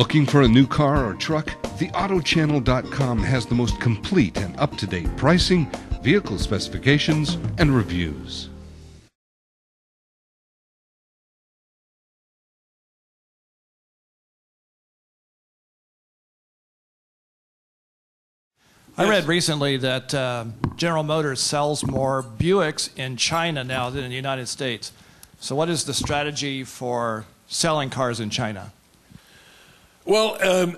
Looking for a new car or truck? TheAutoChannel.com has the most complete and up-to-date pricing, vehicle specifications, and reviews. I read recently that General Motors sells more Buicks in China now than in the United States. So what is the strategy for selling cars in China? Well,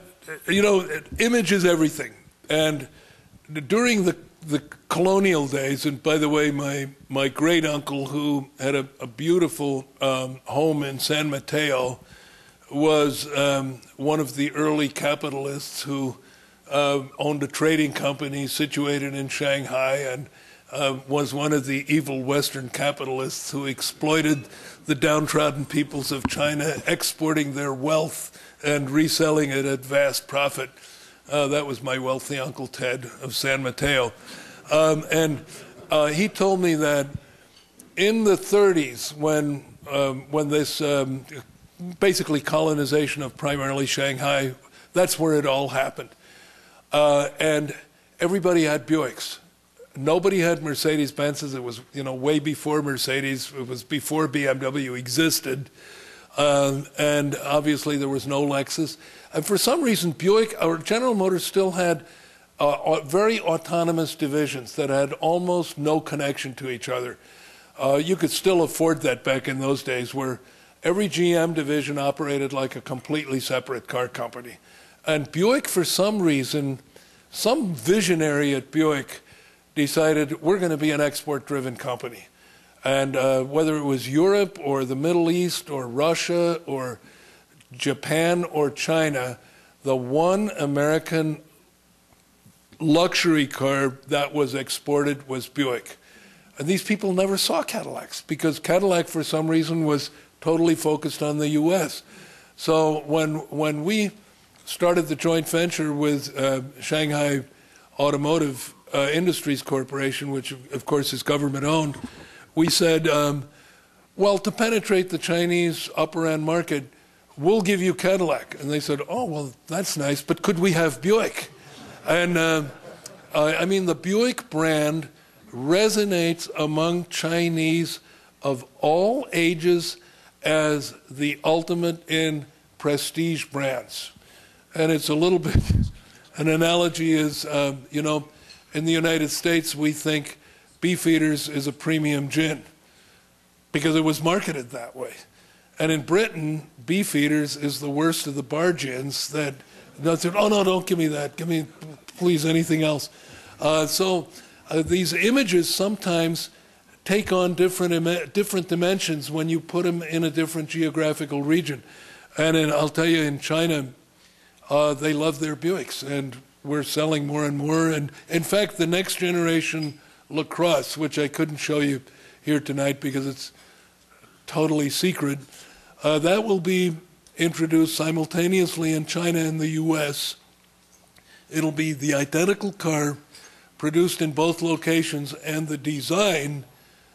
image is everything. And during the colonial days, and by the way, my great uncle, who had a beautiful home in San Mateo, was one of the early capitalists who owned a trading company situated in Shanghai, and was one of the evil Western capitalists who exploited the downtrodden peoples of China, exporting their wealth and reselling it at vast profit. That was my wealthy Uncle Ted of San Mateo. And he told me that in the 30s, when this basically colonization of primarily Shanghai, that's where it all happened. And everybody had Buicks. Nobody had Mercedes-Benzes. It was, way before Mercedes. It was before BMW existed. And obviously there was no Lexus. And for some reason, Buick, or General Motors, still had very autonomous divisions that had almost no connection to each other. You could still afford that back in those days, where every GM division operated like a completely separate car company. And Buick, for some reason, some visionary at Buick decided we're going to be an export-driven company. And whether it was Europe or the Middle East or Russia or Japan or China, the one American luxury car that was exported was Buick. And these people never saw Cadillacs because Cadillac, for some reason, was totally focused on the U.S. So when we started the joint venture with Shanghai Automotive Industries Corporation, which of course is government-owned, we said, well, to penetrate the Chinese upper-end market, we'll give you Cadillac. And they said, oh, well, that's nice, but could we have Buick? And I mean, the Buick brand resonates among Chinese of all ages as the ultimate in prestige brands. And it's a little bit, an analogy is, in the United States, we think Beefeaters is a premium gin because it was marketed that way. And in Britain, Beefeaters is the worst of the bar gins that said, oh, no, don't give me that. Give me, please, anything else. So these images sometimes take on different dimensions when you put them in a different geographical region. And I'll tell you, in China, they love their Buicks, and we're selling more and more. And in fact, the next generation LaCrosse, which I couldn't show you here tonight because it's totally secret, that will be introduced simultaneously in China and the U.S. It'll be the identical car produced in both locations, and the design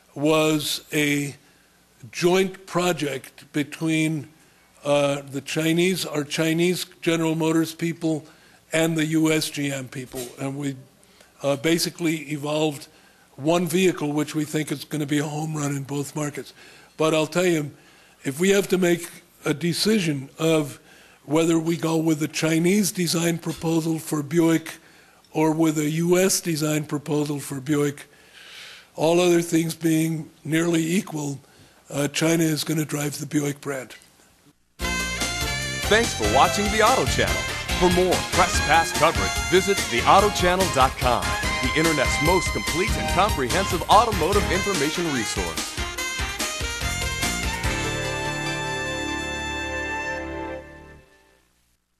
was a joint project between the Chinese, our Chinese General Motors people, and the U.S. GM people. And we basically evolved one vehicle, which we think is going to be a home run in both markets. But I'll tell you, if we have to make a decision of whether we go with a Chinese design proposal for Buick or with a U.S. design proposal for Buick, all other things being nearly equal, China is going to drive the Buick brand. Thanks for watching the Auto Channel. For more press pass coverage, visit theautochannel.com, the Internet's most complete and comprehensive automotive information resource.